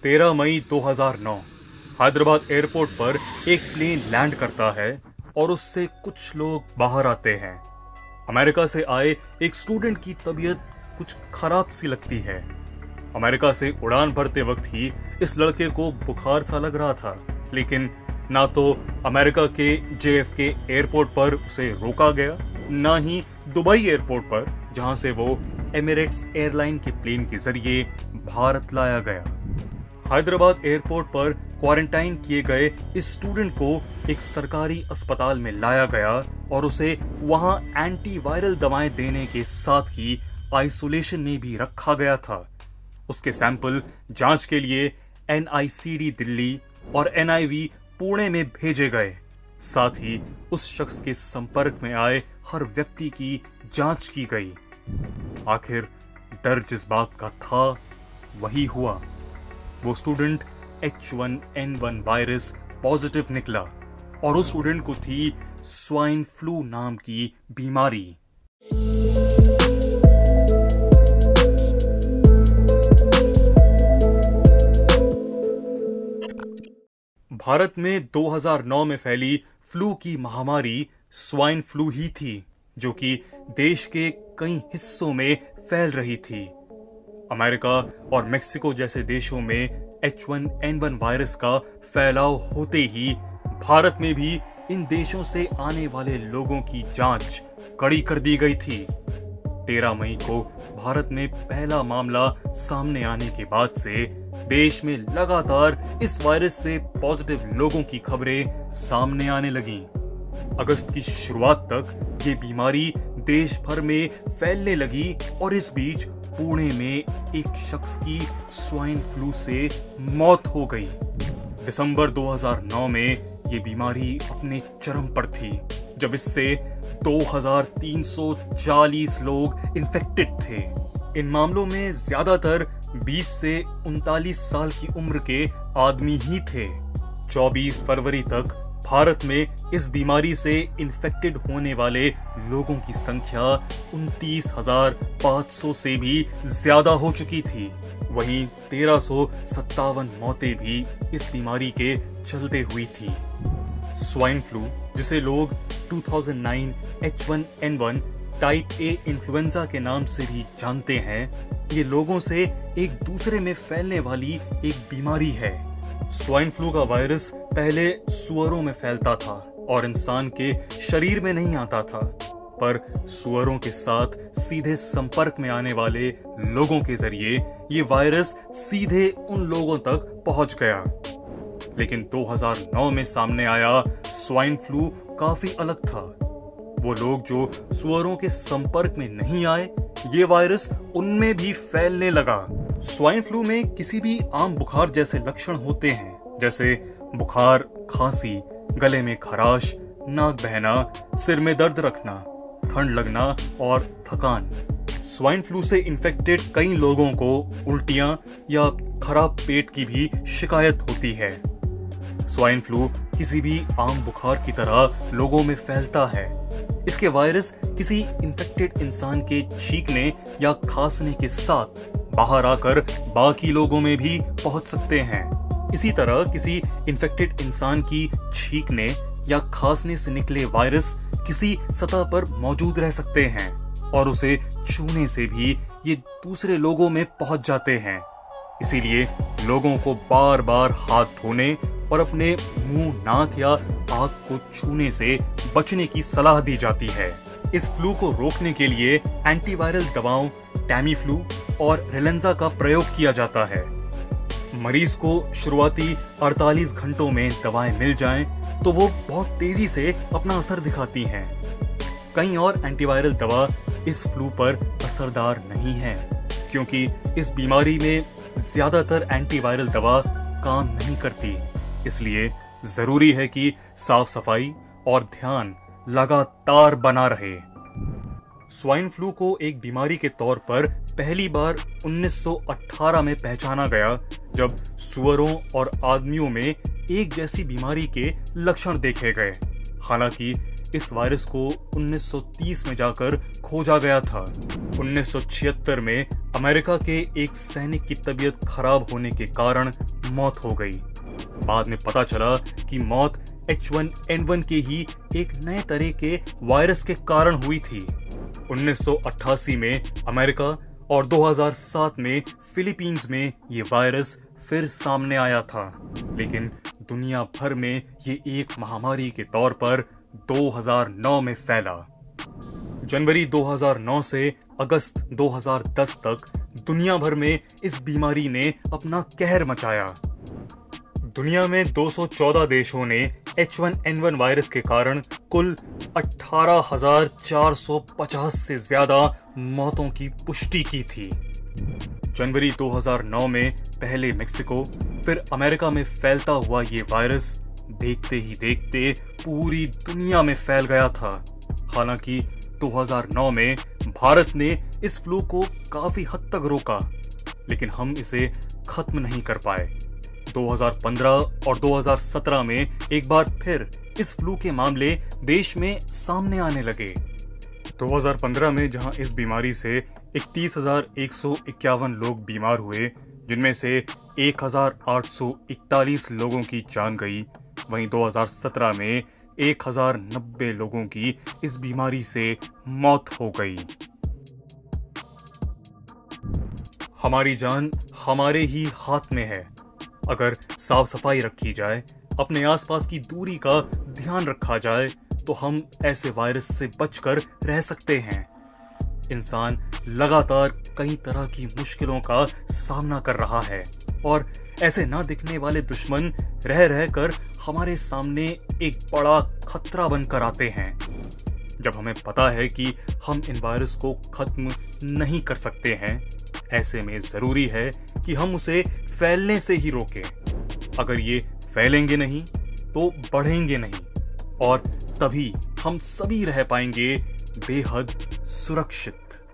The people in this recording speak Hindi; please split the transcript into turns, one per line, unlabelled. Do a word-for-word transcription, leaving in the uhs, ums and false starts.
तेरह मई दो हज़ार नौ हैदराबाद एयरपोर्ट पर एक प्लेन लैंड करता है और उससे कुछ लोग बाहर आते हैं। अमेरिका से आए एक स्टूडेंट की तबीयत कुछ खराब सी लगती है। अमेरिका से उड़ान भरते वक्त ही इस लड़के को बुखार सा लग रहा था, लेकिन ना तो अमेरिका के जे एफ के एयरपोर्ट पर उसे रोका गया, ना ही दुबई एयरपोर्ट पर, जहां से वो एमिरेट्स एयरलाइन के प्लेन के जरिए भारत लाया गया। हैदराबाद एयरपोर्ट पर क्वारंटाइन किए गए इस स्टूडेंट को एक सरकारी अस्पताल में लाया गया और उसे वहां एंटीवायरल दवाएं देने के साथ ही आइसोलेशन में भी रखा गया था। उसके सैंपल जांच के लिए N I C D Delhi और एन आई वी पुणे में भेजे गए। साथ ही उस शख्स के संपर्क में आए हर व्यक्ति की जांच की गई। आखिर डर जिस बात का था वही हुआ। वो student H one N one virus positive निकला और उस स्टूडेंट को थी स्वाइन फ्लू नाम की बीमारी। भारत में दो हज़ार नौ में फैली फ्लू की महामारी स्वाइन फ्लू ही थी, जो कि देश के कई हिस्सों में फैल रही थी। अमेरिका और मेक्सिको जैसे देशों में H one N one virus का फैलाव होते ही भारत में भी इन देशों से आने वाले लोगों की जांच कड़ी कर दी गई थी। तेरह मई को भारत में पहला मामला सामने आने के बाद से देश में लगातार इस वायरस से पॉजिटिव लोगों की खबरें सामने आने लगीं। अगस्त की शुरुआत तक ये बीमारी देश भर में फैलने लगी और इस बीच पुणे में एक शख्स की स्वाइन फ्लू से मौत हो गई। दिसंबर दो हज़ार नौ में ये बीमारी अपने चरम पर थी, जब इससे दो हज़ार तीन सौ चालीस लोग इन्फेक्टेड थे। इन मामलों में ज्यादातर बीस से उनतालीस साल की उम्र के आदमी ही थे। चौबीस फरवरी तक भारत में इस बीमारी से इन्फेक्टेड होने वाले लोगों की संख्या उनतीस हज़ार पाँच सौ से भी ज्यादा हो चुकी थी। वहीं तेरह सौ सत्तावन मौतें भी इस बीमारी के चलते हुई थी। स्वाइन फ्लू, जिसे लोग दो हज़ार नौ H one N one type A influenza के नाम से भी जानते हैं, ये लोगों से एक दूसरे में फैलने वाली एक बीमारी है। स्वाइन फ्लू का वायरस पहले सुअरों में फैलता था और इंसान के शरीर में नहीं आता था, पर सुअरों के साथ सीधे संपर्क में आने वाले लोगों के जरिए ये वायरस सीधे उन लोगों तक पहुंच गया। लेकिन दो हज़ार नौ में सामने आया स्वाइन फ्लू काफी अलग था। वो लोग जो सुअरों के संपर्क में नहीं आए, ये वायरस उनमें भी फैलने लगा। स्वाइन फ्लू में किसी भी आम बुखार जैसे लक्षण होते हैं, जैसे बुखार, खांसी, गले में खराश, नाक बहना, सिर में दर्द रखना, ठंड लगना और थकान। स्वाइन फ्लू से इन्फेक्टेड कई लोगों को उल्टियां या खराब पेट की भी शिकायत होती है। स्वाइन फ्लू किसी भी आम बुखार की तरह लोगों में फैलता है। इसके वायरस किसी इन्फेक्टेड इंसान के छींकने या खांसने के साथ बाहर आकर बाकी लोगों में भी पहुंच सकते हैं। इसी तरह किसी इन्फेक्टेड इंसान की छींकने या खांसने से निकले वायरस किसी सतह पर मौजूद रह सकते हैं और उसे छूने से भी ये दूसरे लोगों में पहुंच जाते हैं। इसीलिए लोगों को बार बार हाथ धोने और अपने मुंह, नाक या आंख को छूने से बचने की सलाह दी जाती है। इस फ्लू को रोकने के लिए एंटीवायरल दवाओं टैमीफ्लू और रेलेंजा का प्रयोग किया जाता है। मरीज को शुरुआती अड़तालीस घंटों में दवाएं मिल जाएं, तो वो बहुत तेजी से अपना असर दिखाती हैं। कई और एंटीवायरल दवा इस फ्लू पर असरदार नहीं है, क्योंकि इस बीमारी में ज्यादातर एंटीवायरल दवा काम नहीं करती। इसलिए जरूरी है कि साफ सफाई और ध्यान लगातार बना रहे। स्वाइन फ्लू को एक बीमारी के तौर पर पहली बार उन्नीस सौ अठारह में पहचाना गया, जब सुअरों और आदमियों में एक जैसी बीमारी के लक्षण देखे गए। हालांकि इस वायरस को उन्नीस सौ तीस में जाकर खोजा गया था। उन्नीस सौ छिहत्तर में अमेरिका के एक सैनिक की तबीयत खराब होने के कारण मौत हो गई। बाद में पता चला कि मौत एच वन एन वन के ही एक नए तरह के वायरस के कारण हुई थी। उन्नीस सौ अट्ठासी में अमेरिका और दो हज़ार सात में फिलीपींस में ये वायरस फिर सामने आया था, लेकिन दुनिया भर में ये एक महामारी के तौर पर दो हज़ार नौ में फैला। जनवरी दो हज़ार नौ से अगस्त दो हज़ार दस तक दुनिया भर में इस बीमारी ने अपना कहर मचाया। दुनिया में दो सौ चौदह देशों ने H one N one virus के कारण कुल अठारह हज़ार चार सौ पचास से ज्यादा मौतों की पुष्टि की थी। जनवरी दो हज़ार नौ में पहले मेक्सिको, फिर अमेरिका में फैलता हुआ ये वायरस देखते ही देखते पूरी दुनिया में फैल गया था। हालांकि दो हज़ार नौ में भारत ने इस फ्लू को काफी हद तक रोका, लेकिन हम इसे खत्म नहीं कर पाए। दो हज़ार पंद्रह और दो हज़ार सत्रह में एक बार फिर इस फ्लू के मामले देश में सामने आने लगे। दो हज़ार पंद्रह में जहां इस बीमारी से इकतीस हज़ार एक सौ इक्यावन लोग बीमार हुए, जिनमें से एक हज़ार आठ सौ इकतालीस लोगों की जान गई, वहीं दो हज़ार सत्रह में एक हज़ार नब्बे लोगों की इस बीमारी से मौत हो गई। हमारी जान हमारे ही हाथ में है। अगर साफ सफाई रखी जाए, अपने आसपास की दूरी का ध्यान रखा जाए, तो हम ऐसे वायरस से बचकर रह सकते हैं। इंसान लगातार कई तरह की मुश्किलों का सामना कर रहा है और ऐसे ना दिखने वाले दुश्मन रह रहकर हमारे सामने एक बड़ा खतरा बनकर आते हैं। जब हमें पता है कि हम इन वायरस को खत्म नहीं कर सकते हैं, ऐसे में जरूरी है कि हम उसे फैलने से ही रोकें। अगर ये फैलेंगे नहीं तो बढ़ेंगे नहीं, और तभी हम सभी रह पाएंगे बेहद सुरक्षित।